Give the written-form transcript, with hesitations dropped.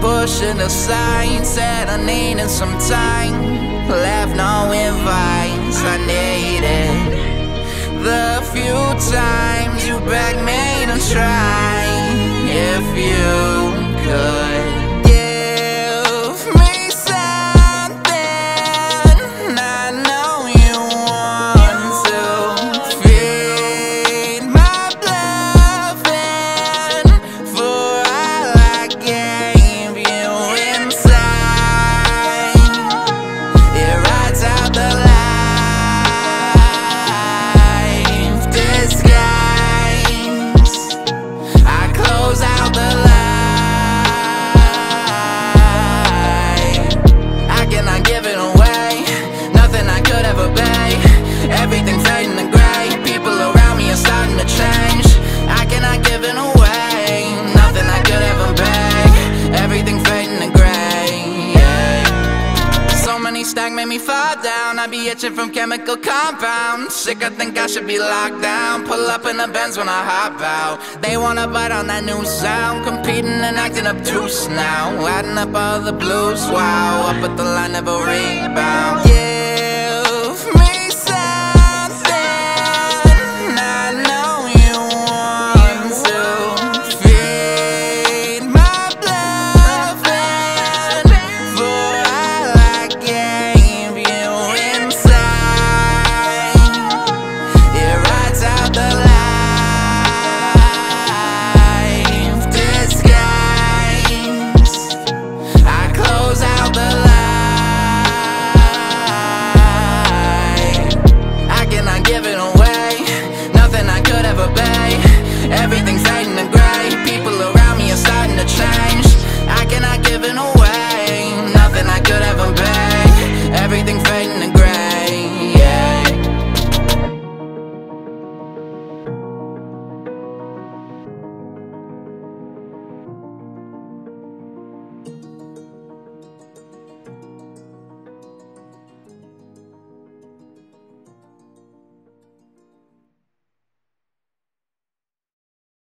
pushing aside. Said I needed some time, left no advice. I needed the few times you begged me to try. If you could give me something, I know you want to feed my bluffing for all I gave you inside. It rides out the life disguise. I close out the light. I cannot give it away, nothing I could ever be. Everything fading to gray, people around me are starting to change. I cannot give it away, nothing I could ever be. Everything fading to gray, yeah. So many stacks made me fall down. I be itching from chemical compounds. Sick, I think I should be locked down. Pull up in the Benz when I hop out. They wanna bite on that new sound, competing and acting obtuse now, adding up all the blues. Wow, up at the line, never rebound. Yeah.